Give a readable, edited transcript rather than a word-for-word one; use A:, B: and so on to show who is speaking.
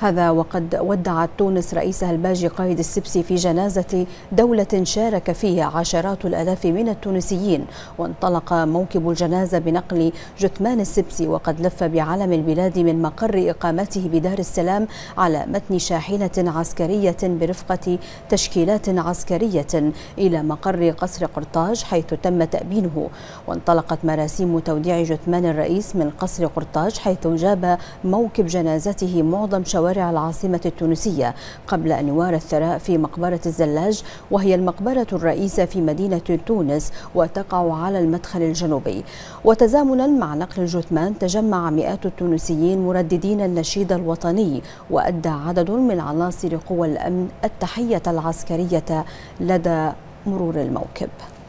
A: هذا وقد ودعت تونس رئيسها الباجي قائد السبسي في جنازة دولة شارك فيها عشرات الآلاف من التونسيين. وانطلق موكب الجنازة بنقل جثمان السبسي وقد لف بعلم البلاد من مقر إقامته بدار السلام على متن شاحنة عسكرية برفقة تشكيلات عسكرية إلى مقر قصر قرطاج حيث تم تأبينه. وانطلقت مراسيم توديع جثمان الرئيس من قصر قرطاج حيث جاب موكب جنازته معظم شوارع العاصمة التونسية قبل أن يوارى الثراء في مقبرة الزلاج، وهي المقبرة الرئيسة في مدينة تونس وتقع على المدخل الجنوبي. وتزامنا مع نقل الجثمان تجمع مئات التونسيين مرددين النشيد الوطني، وأدى عدد من عناصر قوى الأمن التحية العسكرية لدى مرور الموكب.